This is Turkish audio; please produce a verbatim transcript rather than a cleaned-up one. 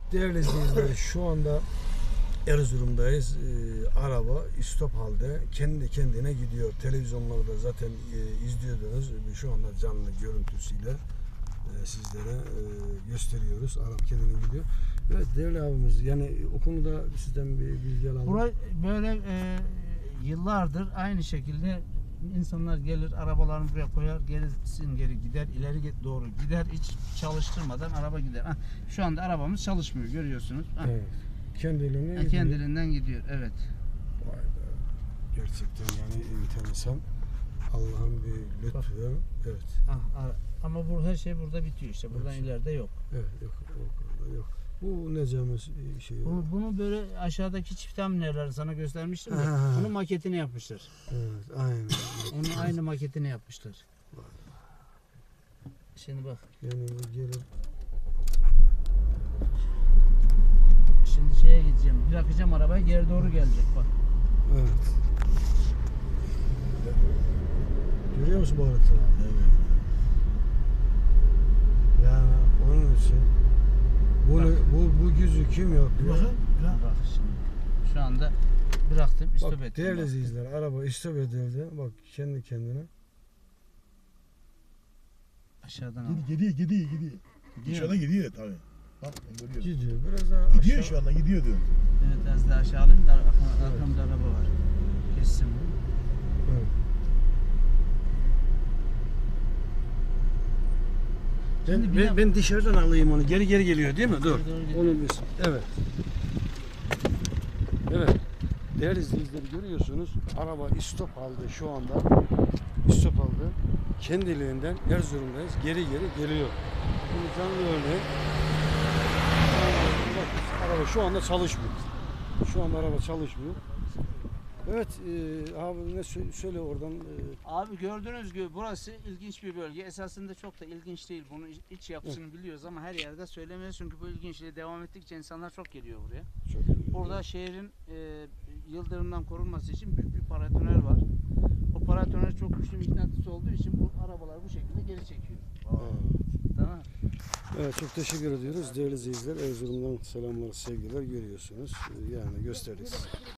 Değerli izleyiciler, şu anda Erzurum'dayız. Ee, araba istop halde kendi kendine gidiyor. Televizyonlarda zaten e, izliyordunuz. Şu anda canlı görüntüsüyle e, sizlere e, gösteriyoruz. Araba kendine gidiyor. Evet değerli abimiz, yani o konuda sizden bir bilgi alalım. Burası böyle e, yıllardır aynı şekilde insanlar gelir, arabalarını buraya koyar, gerisin geri gider, ileri doğru gider, hiç çalıştırmadan araba gider. Ha, şu anda arabamız çalışmıyor, görüyorsunuz. Ha. Evet. Kendiliğinden Ha, kendiliğinden gidiyor, evet. Vay be. Gerçekten yani enteresan. Allah'ın bir lütfu. Evet. Ha, ha, ama bu her şey burada bitiyor işte. Buradan Evet. ileride yok. Evet, yok, yok, orada yok. Bu ne camız şey? Bunu, bunu böyle aşağıdaki çift hamleleri sana göstermiştim de. Ha. Bunun maketini yapmışlar. Evet, aynen. Onun aynı maketini yapmışlar. Şimdi bak. Yani gelip Şimdi şeye gideceğim. Bırakacağım arabayı, geri doğru gelecek bak. evet. Görüyor musun bu haritayı? Evet. Yani onun için bunu bu bu gücü kim yapıyor? Bakın. Bak şimdi. Şu anda bıraktım, istop Bak ettim. değerli bak. izleyiciler, araba istop edildi. Bak kendi kendine. Aşağıdan al. Gidiyor, gidiyor, gidiyor. Gidiyor. Aşağıda gidiyor tabii. Bak ben görüyorum. Gidiyor. Biraz daha Gidiyor aşağı. şu anda, gidiyor diyor. Evet, az daha aşağı alayım da arkam- arkamda araba var. Kessin bunu. Evet. Ben, Şimdi bir ben, de- ben dışarıdan alayım onu. Geri geri geliyor değil mi? Dur. Geri doğru gidiyor. Onu biz. Evet. Evet. Değerli izleyiciler, görüyorsunuz. Araba istop aldı şu anda. İstop aldı. Kendiliğinden Erzurum'dayız. Geri geri geliyor. Bunu canlı örneği. Bak, araba şu anda çalışmıyor. Şu anda araba çalışmıyor. Evet e, abi ne sö- söyle oradan. E, Abi gördüğünüz gibi burası ilginç bir bölge. Esasında çok da ilginç değil. Bunun iç- iç yapısını biliyoruz ama her yerde söylemiyoruz. Çünkü bu ilginçliğe devam ettikçe insanlar çok geliyor buraya. çok iyi. Burada şehrin e, yıldırımdan korunması için büyük bir paratoner var. O paratoner çok güçlü mıknatıs olduğu için bu arabalar bu şekilde geri çekiyor. Evet. Tamam. Evet, çok teşekkür ediyoruz değerli izleyiciler. Erzurum'dan selamlar, sevgiler, görüyorsunuz. E, Yani gösteririz.